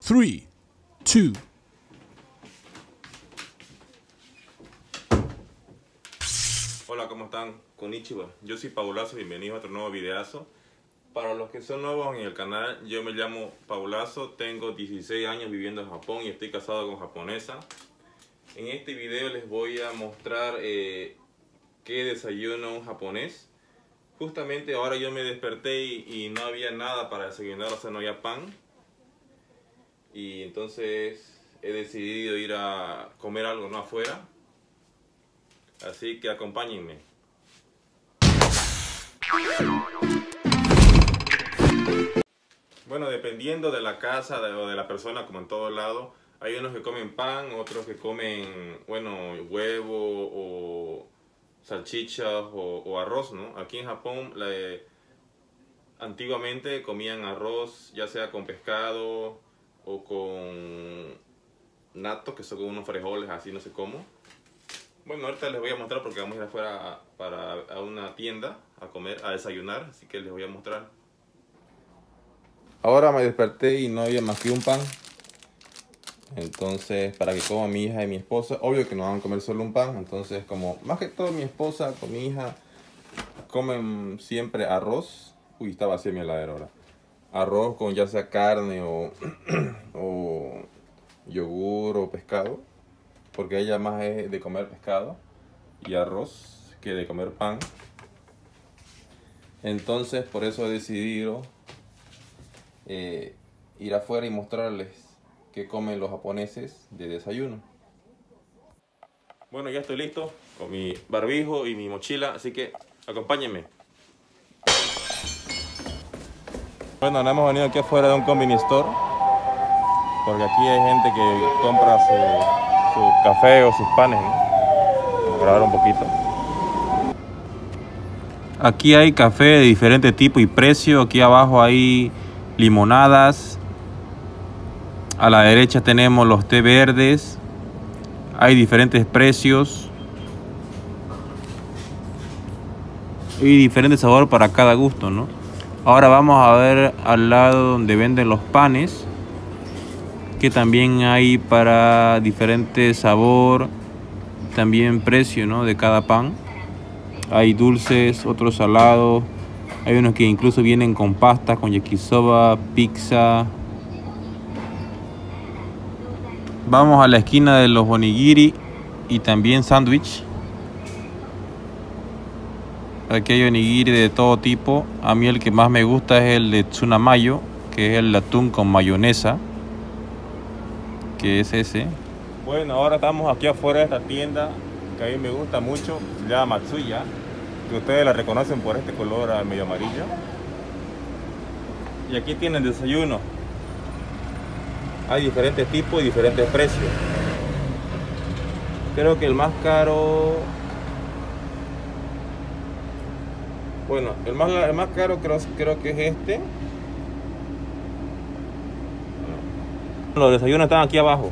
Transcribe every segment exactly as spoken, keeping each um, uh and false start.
three, two. Hola, ¿cómo están? Konnichiwa. Yo soy Paulazo, bienvenidos a otro nuevo videazo. Para los que son nuevos en el canal, yo me llamo Paulazo, tengo dieciséis años viviendo en Japón y estoy casado con japonesa. En este video les voy a mostrar eh, qué desayuna un japonés. Justamente ahora yo me desperté y, y no había nada para desayunar, o sea, no había pan. Y entonces he decidido ir a comer algo, no afuera. Así que acompáñenme. Bueno, dependiendo de la casa de, o de la persona, como en todo lado, hay unos que comen pan, otros que comen, bueno, huevo o salchichas o, o arroz, ¿no? Aquí en Japón, la, antiguamente comían arroz, ya sea con pescado o con natto, que son unos frijoles así, no sé cómo. Bueno, ahorita les voy a mostrar porque vamos a ir afuera a, para, a una tienda a comer, a desayunar, así que les voy a mostrar. Ahora me desperté y no había más que un pan. Entonces, para que coma mi hija y mi esposa, obvio que no van a comer solo un pan. Entonces, como más que todo mi esposa con mi hija comen siempre arroz. Uy, está vacía mi heladera ahora. Arroz con ya sea carne o, o yogur o pescado. Porque ella más es de comer pescado y arroz que de comer pan. Entonces, por eso he decidido eh, ir afuera y mostrarles qué comen los japoneses de desayuno. Bueno, ya estoy listo con mi barbijo y mi mochila, así que acompáñenme. Bueno, ahora hemos venido aquí afuera de un convenience store, porque aquí hay gente que compra su, su café o sus panes, ¿no? Vamos a grabar un poquito. Aquí hay café de diferente tipo y precio. Aquí abajo hay limonadas. A la derecha tenemos los té verdes. Hay diferentes precios y diferente sabor para cada gusto, ¿no? Ahora vamos a ver al lado donde venden los panes, que también hay para diferente sabor, también precio, ¿no? De cada pan. Hay dulces, otros salados. Hay unos que incluso vienen con pasta, con yakisoba, pizza. Vamos a la esquina de los onigiri y también sándwich. Aquí hay onigiri de todo tipo. A mí el que más me gusta es el de tsuna mayo, que es el atún con mayonesa, que es ese. Bueno, ahora estamos aquí afuera de esta tienda que a mí me gusta mucho, se llama Matsuya, que ustedes la reconocen por este color medio amarillo. Y aquí tienen desayuno. Hay diferentes tipos y diferentes precios. Creo que el más caro, bueno, el más, el más caro creo, creo que es este. Los desayunos están aquí abajo.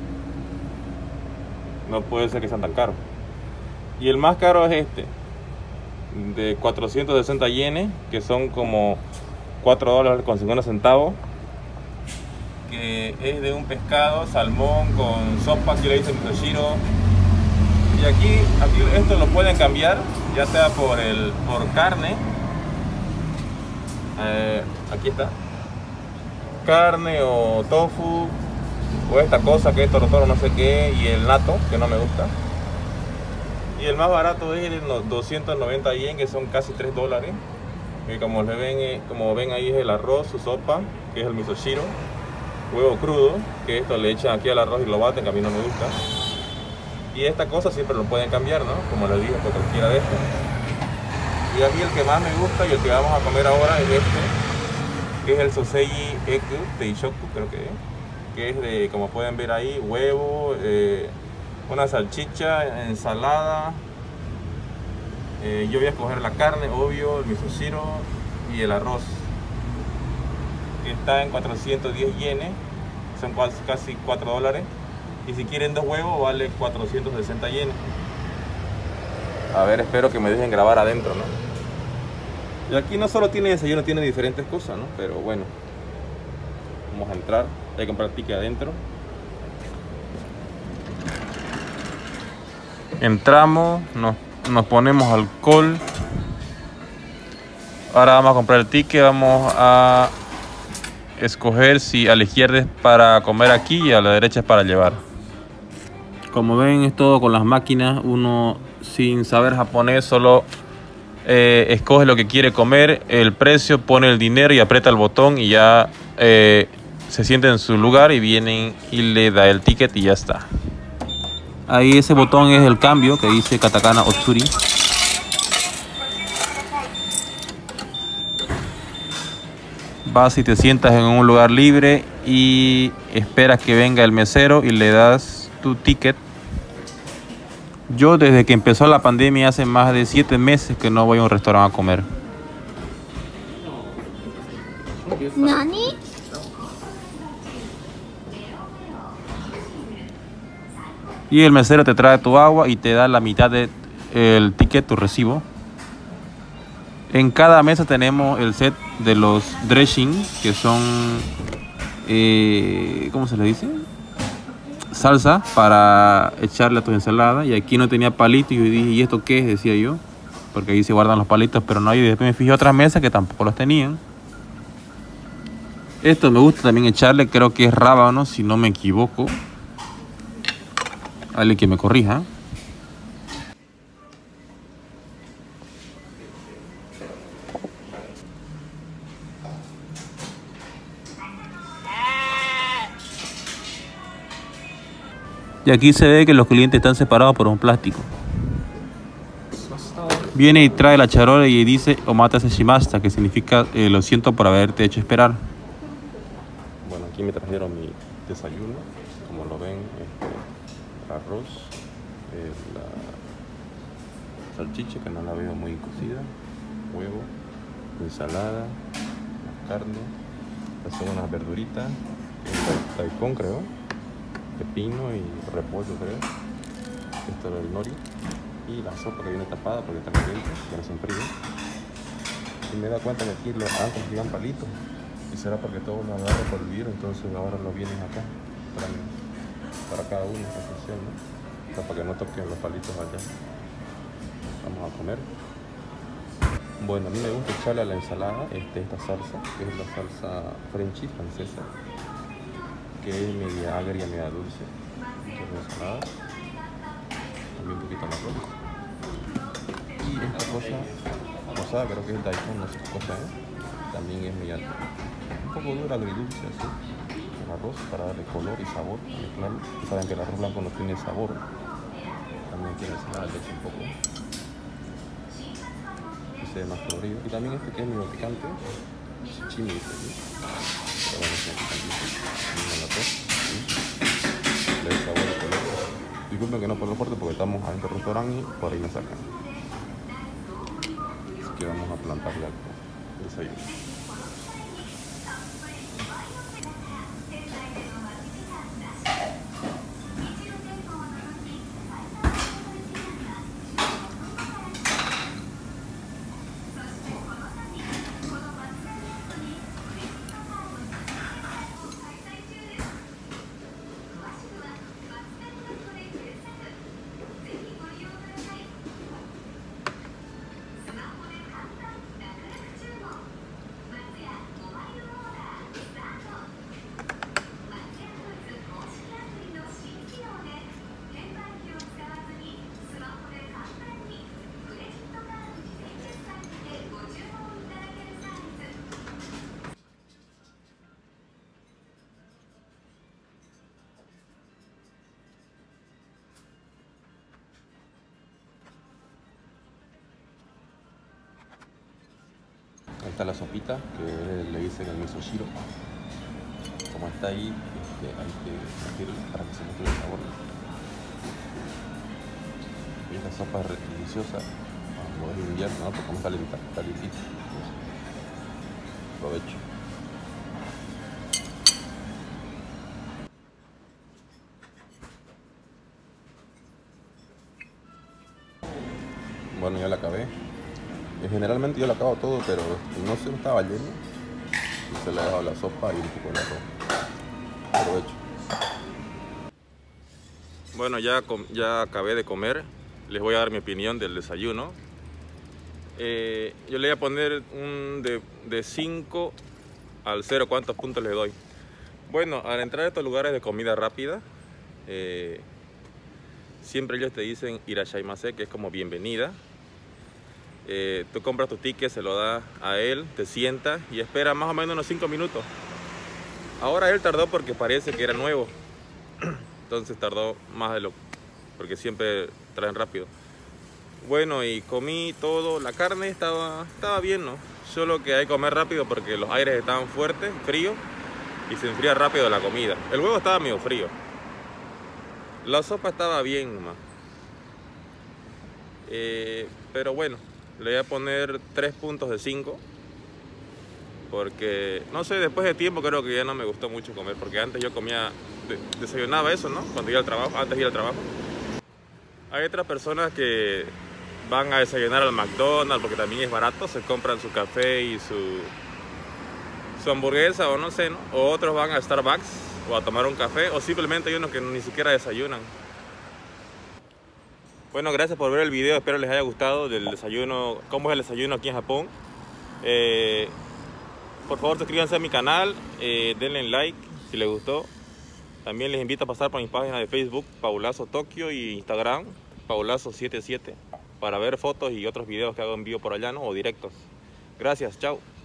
No puede ser que sean tan caros. Y el más caro es este, de cuatrocientos sesenta yenes, que son como cuatro dólares con cincuenta centavos. Que es de un pescado, salmón con sopa, aquí le dicen misoshiro. Y aquí, aquí esto lo pueden cambiar, ya sea por, el, por carne. Eh, aquí está. Carne o tofu, o esta cosa que es torotoro no sé qué, y el natto, que no me gusta. Y el más barato es el doscientos noventa yen, que son casi tres dólares. Y como, le ven, como ven ahí es el arroz, su sopa, que es el misoshiro. Huevo crudo, que esto le echan aquí al arroz y lo baten, que a mí no me gusta. Y esta cosa siempre lo pueden cambiar, ¿no? Como les dije, por cualquiera de estos. Y aquí el que más me gusta y el que vamos a comer ahora es este, que es el Soseji Eku Teishoku, creo que es. Que es de, como pueden ver ahí, huevo, eh, una salchicha, ensalada. Eh, yo voy a escoger la carne, obvio, el misoshiro y el arroz. Que está en cuatrocientos diez yenes, son casi cuatro dólares. Y si quieren dos huevos, vale cuatrocientos sesenta yenes. A ver, espero que me dejen grabar adentro, ¿no? Y aquí no solo tiene desayuno, tiene diferentes cosas, ¿no? Pero bueno, vamos a entrar. Hay que comprar ticket adentro. Entramos, nos, nos ponemos alcohol. Ahora vamos a comprar el ticket. Vamos a escoger si a la izquierda es para comer aquí y a la derecha es para llevar. Como ven, es todo con las máquinas. Uno sin saber japonés solo eh, escoge lo que quiere comer, el precio, pone el dinero y aprieta el botón y ya eh, se sienta en su lugar y vienen y le da el ticket y ya está. Ahí ese botón es el cambio que dice katakana Otsuri. Vas y te sientas en un lugar libre y esperas que venga el mesero y le das tu ticket. Yo desde que empezó la pandemia hace más de siete meses que no voy a un restaurante a comer. ¿Nani? Y el mesero te trae tu agua y te da la mitad del ticket, tu recibo. En cada mesa tenemos el set de los dressing, que son, eh, ¿cómo se le dice? Salsa para echarle a tu ensalada. Y aquí no tenía palitos y yo dije, ¿y esto qué es? Decía yo, porque ahí se guardan los palitos, pero no hay. Después me fijé otras mesas que tampoco los tenían. Esto me gusta también echarle, creo que es rábano, si no me equivoco. Alguien que me corrija. Y aquí se ve que los clientes están separados por un plástico. Viene y trae la charola y dice omatase shimashita, que significa eh, lo siento por haberte hecho esperar. Bueno, aquí me trajeron mi desayuno, como lo ven, este, arroz, eh, la salchicha que no la veo muy cocida, huevo, ensalada, carne, estas son unas verduritas, un daikon creo, pepino y repollo creo, esto es el nori y la sopa que viene tapada porque está caliente, que no se enfríe. Y me da cuenta que aquí los antes llegan palitos y será porque todos lo agarran por el virus, entonces ahora lo vienen acá para, para cada uno, esta sección, ¿no? O sea, para que no toquen los palitos allá. Vamos a comer. Bueno, a mí me gusta echarle a la ensalada este, esta salsa, que es la salsa Frenchy francesa, que es media agria, media dulce. Entonces, ensalada, también un poquito de arroz. Y esta cosa rosada, creo que es el daikon, no sé qué cosa es, también es media, un poco dura, agridulce, así, con arroz para darle color y sabor. Claro, saben que el arroz blanco no tiene sabor, también tiene ensalada, le echo un poco. Y se ve más colorido. Y también este que es medio picante, chimi, dice aquí. Pero bueno, es le da sabor y color. Disculpen que no por lo fuerte porque estamos adentro del restaurante y por ahí me sacan. Así que vamos a plantarle al desayuno. Ahí está la sopita, que le dicen el miso shiro. Como está ahí, este, hay que batirla para que se mezcle el sabor. Y esta sopa es deliciosa, cuando es invierno, ¿no? Porque como está calientita. Aprovecho. Bueno, ya la acabé. Generalmente yo la acabo todo, pero no se estaba lleno y se le ha dejado la sopa y un poco de arroz. Bueno, ya, ya acabé de comer. Les voy a dar mi opinión del desayuno. Eh, yo le voy a poner un de cinco al cero. ¿Cuántos puntos le doy? Bueno, al entrar a estos lugares de comida rápida, eh, siempre ellos te dicen irashaimase, que es como bienvenida. Eh, tú compras tu ticket, se lo das a él, te sientas y espera más o menos unos cinco minutos. Ahora él tardó porque parece que era nuevo. Entonces tardó más de lo... porque siempre traen rápido. Bueno, y comí todo. La carne estaba, estaba bien, ¿no? Solo que hay que comer rápido porque los aires estaban fuertes, fríos, y se enfría rápido la comida. El huevo estaba medio frío. La sopa estaba bien nomás. Eh, pero bueno, le voy a poner tres puntos de cinco. Porque, no sé, después de tiempo creo que ya no me gustó mucho comer. Porque antes yo comía, desayunaba eso, ¿no? Cuando iba al trabajo, antes de ir al trabajo. Hay otras personas que van a desayunar al McDonald's porque también es barato. Se compran su café y su, su hamburguesa o no sé, ¿no? O otros van a Starbucks o a tomar un café. O simplemente hay unos que ni siquiera desayunan. Bueno, gracias por ver el video. Espero les haya gustado del desayuno. Cómo es el desayuno aquí en Japón. Eh, por favor suscríbanse a mi canal. Eh, denle like si les gustó. También les invito a pasar por mis páginas de Facebook, Paulazo Tokio, y Instagram, Paulazo setenta y siete, para ver fotos y otros videos que hago en vivo por allá, ¿no? O directos. Gracias, chao.